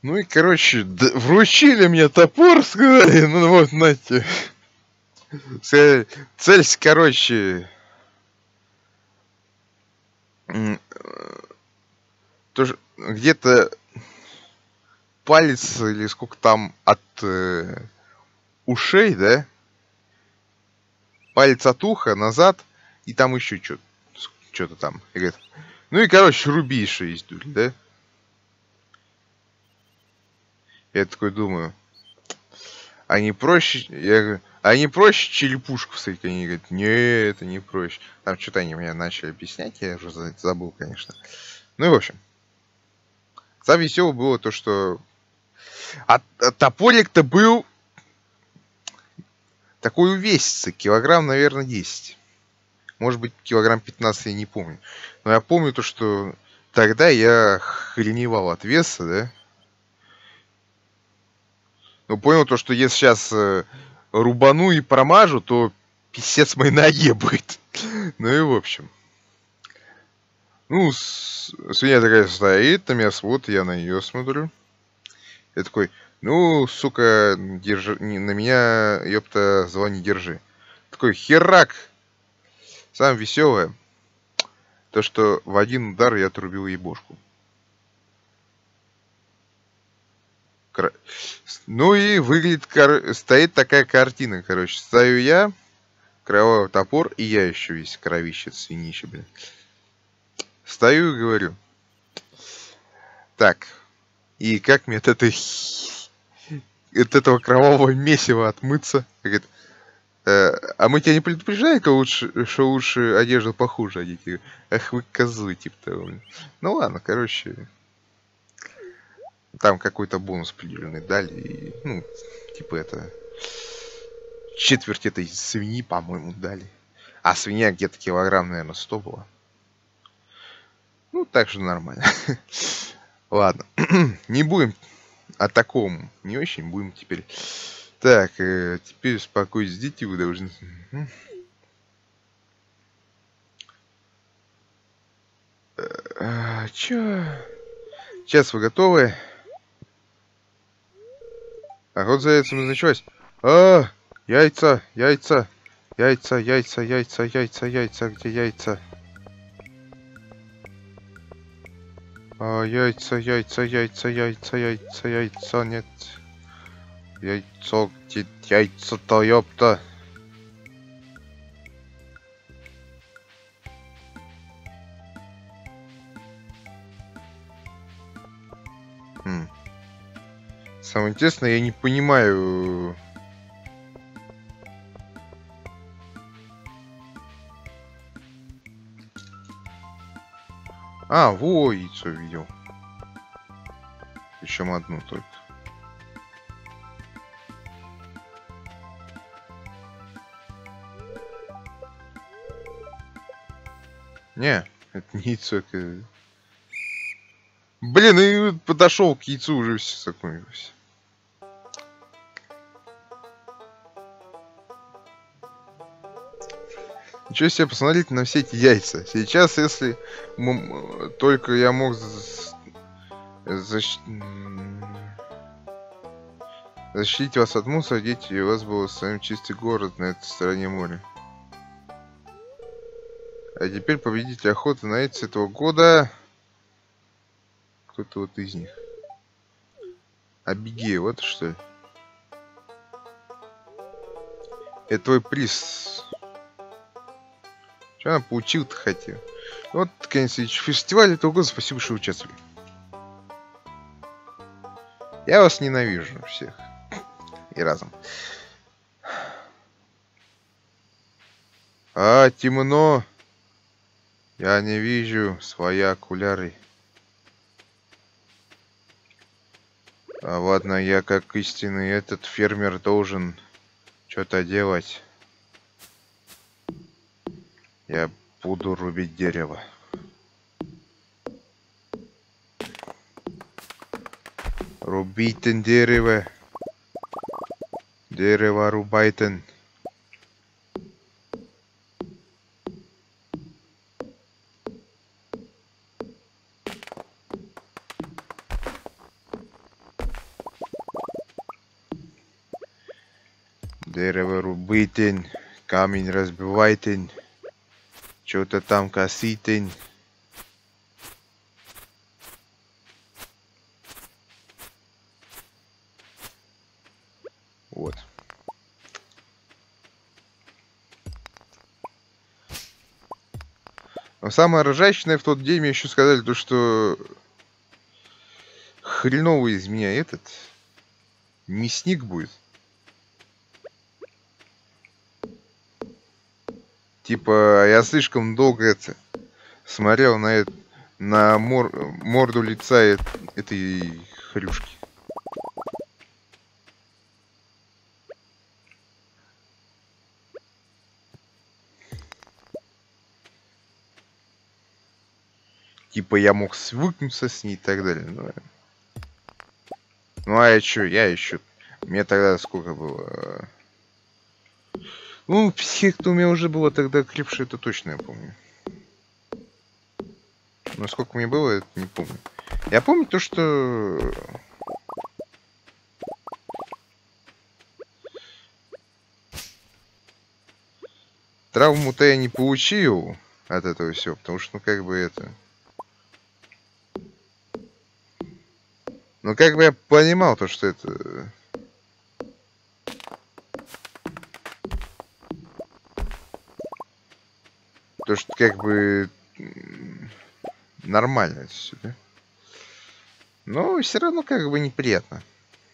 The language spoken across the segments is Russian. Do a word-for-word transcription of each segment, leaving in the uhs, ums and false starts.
Ну и, короче, д- вручили мне топор, сказали, ну вот, знаете. Сказали, цель, короче, м, тоже где-то палец или сколько там от э, ушей, да? Палец от уха назад, и там еще что-то что-то там. И говорит, ну и, короче, руби еще есть, да? Я такой думаю, а не проще, я говорю, а не проще черепушку встретить? Они говорят, не, это не проще. Там что-то они мне начали объяснять, я уже за- забыл, конечно. Ну и в общем, самое веселое было то, что а, а топорик-то был такой увесистый, килограмм, наверное, десять. Может быть, килограмм пятнадцать, я не помню. Но я помню то, что тогда я хреневал от веса, да? Но понял то, что если сейчас э, рубану и промажу, то писец моей ноге будет. Ну и в общем. Ну, с- свинья такая стоит, на меня смотрит, я на нее смотрю. Я такой, ну, сука, держи, не- на меня, ёпта, зла не держи. Такой, херак! Самое веселое, то, что в один удар я отрубил ей бошку. Кра- Ну и выглядит, кар- стоит такая картина, короче. Стою я, кровавый топор, и я еще весь кровище, свинище, блин. Стою и говорю, так, и как мне от этой х- от этого кровавого месива отмыться? Говорит, «Э, а мы тебя не предупреждали, что лучше, что лучше одежду похуже одеть? Я говорю, ах вы козлы, типа того. блин. Ну ладно, короче, там какой-то бонус определенный дали, и, ну, типа это, четверть этой свиньи, по-моему, дали. А свинья где-то килограмм, наверное, сто было. Ну, так же нормально. Ладно, не будем о таком, не очень будем теперь. Так, э, теперь успокойтесь, дети, вы должны... Мгм. А, чё? Сейчас вы готовы? Охота за яйцами началась. А, яйца, яйца, яйца, яйца, яйца, яйца, яйца, где яйца? А, яйца, яйца, яйца, яйца, яйца, яйца, нет. Яйцо, где яйца-то, ёпта? Хм. Самое интересное, я не понимаю... А, во, яйцо видел. Причем одну только. Не, это не яйцо, это... Блин, и подошел к яйцу уже все такое. Ничего себе, посмотрите на все эти яйца. Сейчас, если м- только я мог за- защ- м, защитить вас от мусора, дети, и у вас был самый чистый город на этой стороне моря. А теперь победитель охоты на яйца этого года... Кто-то вот из них. Абигея, вот что ли? Это твой приз. Что она получил-то хотел? Вот, конечно, фестиваль этого года. Спасибо, что участвовали. Я вас ненавижу всех. И разом. А, темно. Я не вижу свои окуляры. А ладно, я как истинный этот фермер должен что-то делать. Я буду рубить дерево. Рубите дерево. Дерево рубайте. Дерево рубитень, камень разбивайтень, что-то там коситень. Вот. Но самое ржачное в тот день мне еще сказали то, что хреновый из меня этот мясник будет. Типа, я слишком долго это смотрел на, это, на мор, морду лица э, этой хрюшки. Типа, я мог свыкнуться с ней и так далее. Ну, ну а я чё, я еще... Мне тогда сколько было... Ну, психик-то у меня уже было тогда крепше, это точно я помню. Но сколько мне было, это не помню. Я помню то, что... Травму-то я не получил от этого всего, потому что, ну, как бы это... Ну, как бы я понимал то, что это... То, что как бы... Нормально это все, да? Но все равно как бы неприятно.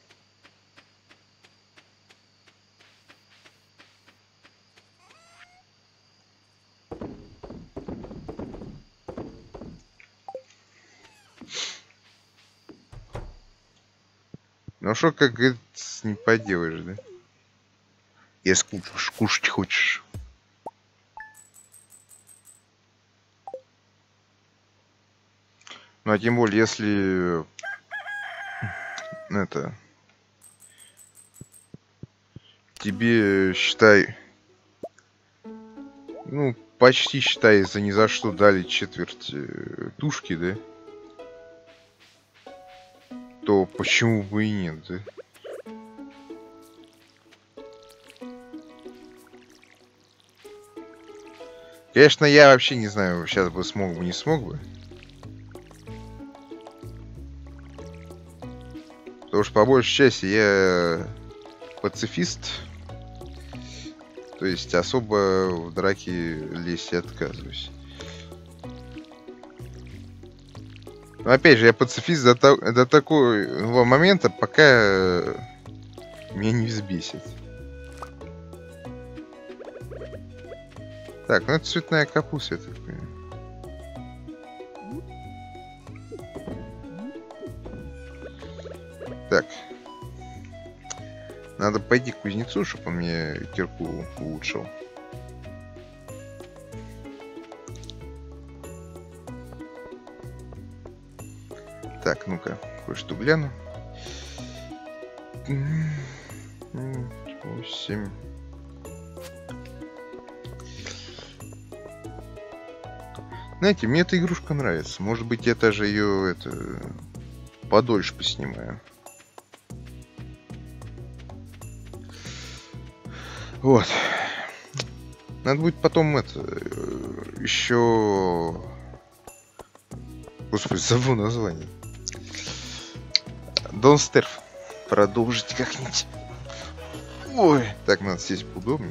Ну что, как говорится, не поделаешь, да? Если кушать, кушать хочешь. Ну а тем более, если это тебе считай, ну почти считай, за ни за что дали четверть э, тушки, да? То почему бы и нет, да? Конечно, я вообще не знаю, сейчас бы смог бы, не смог бы. Потому что по большей части я пацифист. То есть особо в драки лезть я отказываюсь. Но опять же, я пацифист до, то до такого момента, пока меня не взбесит. Так, ну это цветная капуста, я так понимаю. Так. Надо пойти к кузнецу, чтобы он мне кирку улучшил. Так, ну-ка, кое-что гляну. Восемь. Знаете, мне эта игрушка нравится. Может быть, я даже ее это подольше поснимаю. Вот. Надо будет потом это еще. Господи, забыл название. Don't Starve. Продолжить как-нибудь. Ой, так надо сесть поудобнее.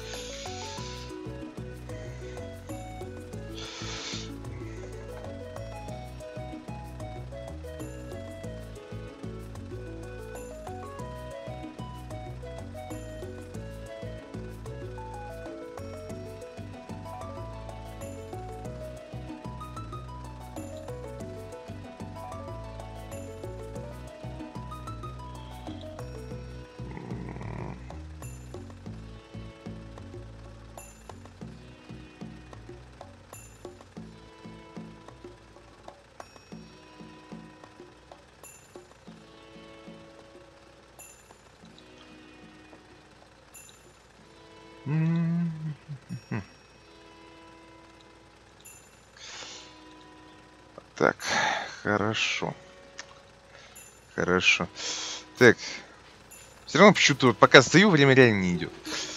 Так, хорошо. Хорошо. Так, Все равно почему-то вот пока стою, время реально не идет.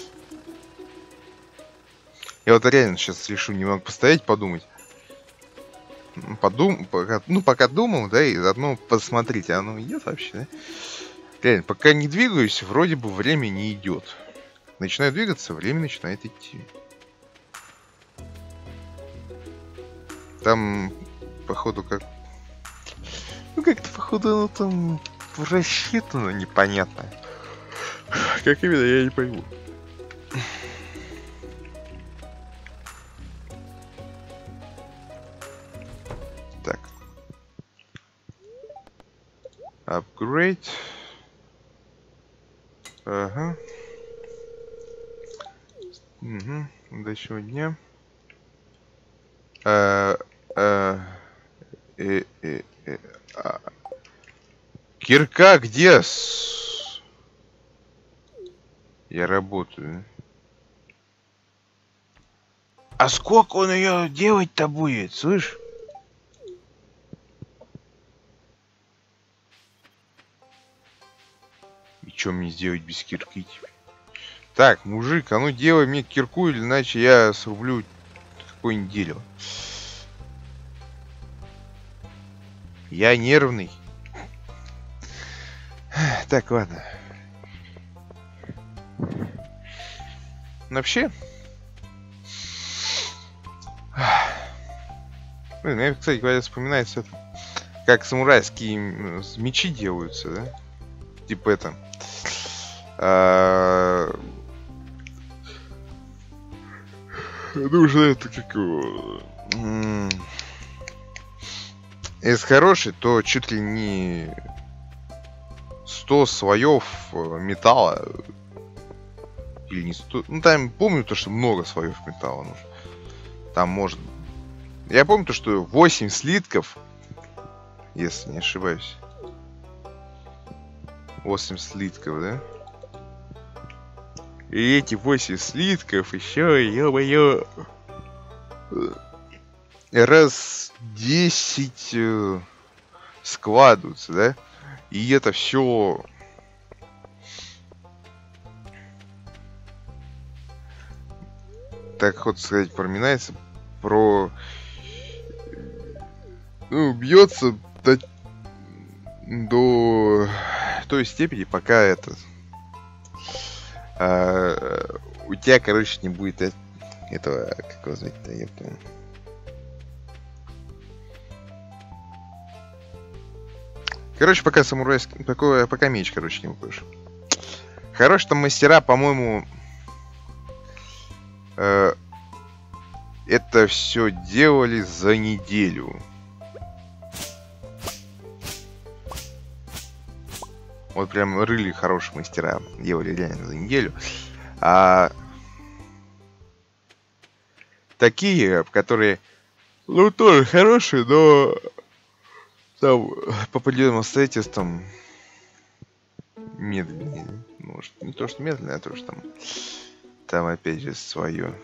Я вот реально сейчас решу немного постоять, подумать. Подум... Пока... Ну, пока думал, да, и заодно посмотреть, а оно идет вообще, да? Реально, пока не двигаюсь, вроде бы время не идет. Начинаю двигаться, время начинает идти. Там, походу, как... Ну, как-то, походу, оно там рассчитано непонятно. Как именно, я не пойму. Так. Upgrade. Ага. Угу. Удачного дня. А, а, э, э, э, а. Кирка где? Я работаю. А сколько он ее делать-то будет, слышь? И что мне сделать без кирки теперь? Так, мужик, а ну делай мне кирку, или иначе я срублю какое-нибудь дерево. Я нервный. Так, ладно. Вообще... Блин, мне, кстати говоря, вспоминается это, как самурайские мечи делаются, да? Типа это... А... Нужно это как его... Если хороший, то чуть ли не сто слоев металла. Или не сто... Ну там помню то, что много слоев металла нужно. Там может... Я помню то, что восемь слитков, если не ошибаюсь. восемь слитков, да? И эти восемь слитков еще, ё-моё, раз десять э, складываются, да? И это все... Так вот сказать, проминается про... Ну, бьется до... до той степени, пока это... А, у тебя, короче, не будет э... этого, как его звать-то, я помню. Короче, пока самурайский... Пока, пока меч, короче, не выпадешь. Хорошие там мастера, по-моему... Э, это все делали за неделю. Вот прям рыли хорошие мастера. Делали реально за неделю. А такие, которые, ну, тоже хорошие, но там по определенным обстоятельствам медленнее. Может, не то, что медленно, а то, что там, там опять же свое.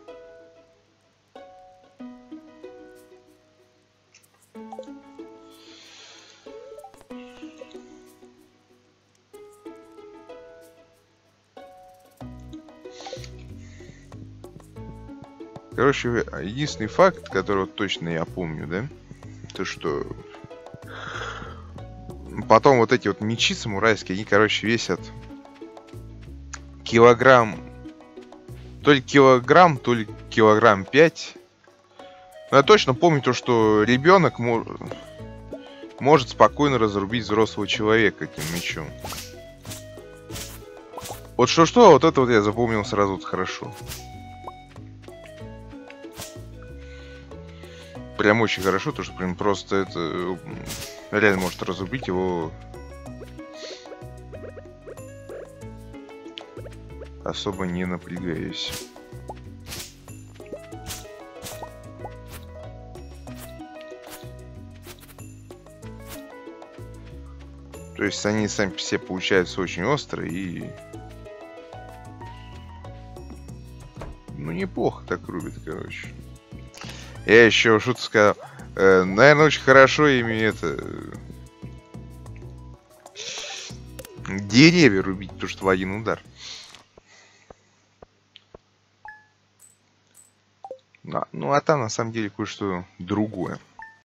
Короче, единственный факт, который вот точно я помню, да, то что потом вот эти вот мечи самурайские, они, короче, весят килограмм, то ли килограмм, то ли килограмм пять. Но я точно помню то, что ребенок мож... может спокойно разрубить взрослого человека этим мечом. Вот что-что, вот это вот я запомнил сразу вот хорошо. Прям очень хорошо, то что прям просто это реально может разрубить его, особо не напрягаясь. То есть они сами по себе получаются очень острые и... Ну неплохо так рубит, короче. Я еще что-то сказал. Э, наверное, очень хорошо ими это... Деревья рубить, потому что в один удар. А, ну, а там на самом деле кое-что другое.